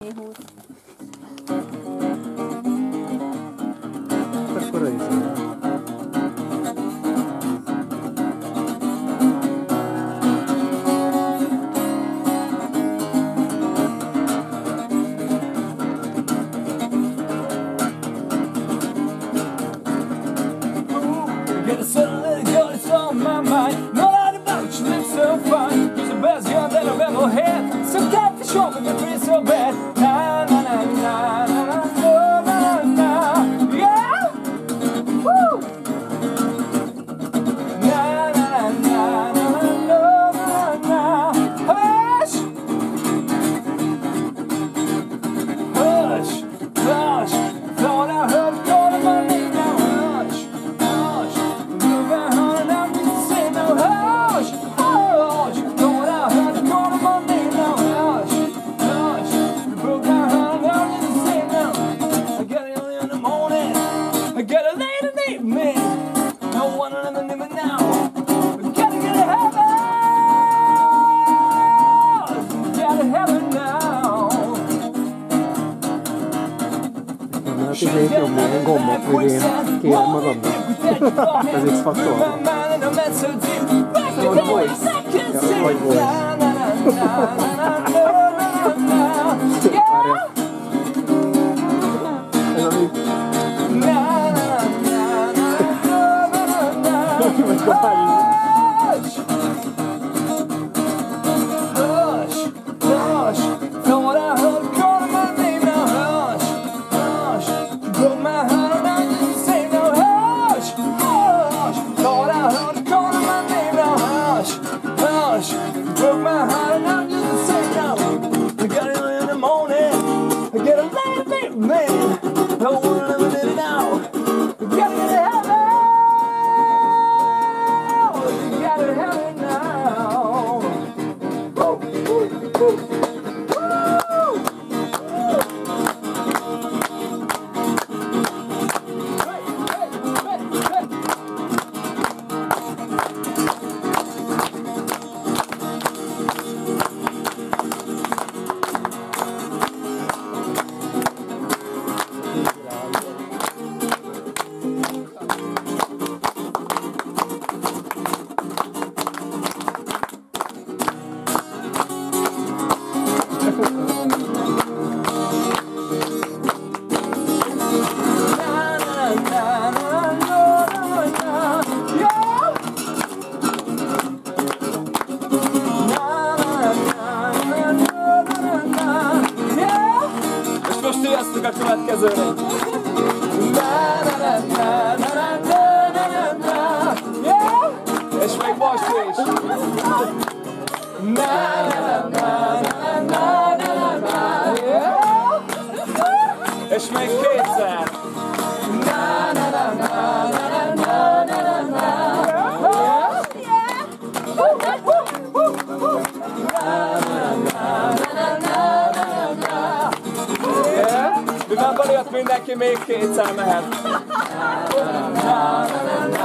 Akkor is. So got the show with the face so bad. Na na na na na na na na. Yeah. Woo. Na na na na na na na. Hush. Hush. Hush. Thought I heard all of my name now. Hush. Hush. Look at her now. Say no. Hush. Hush. Thought I heard all of my name now. Figyelj, nyomni a gombot, hogy én kérem magamnak. Ez X-faktor. Vagy voice. Ja, vagy voice. Várja. Ez ami... Vagy kapálni. Broke my heart and I'm just saying no. I got it in the morning. I get a late bit man. Don't want to live it now. I gotta get it heaven. You gotta have it now. Woo, woo, woo. Sziasztok a következőre! És még most is! És még kétszer! Mivel bejött mindenki, még kétszer mehet.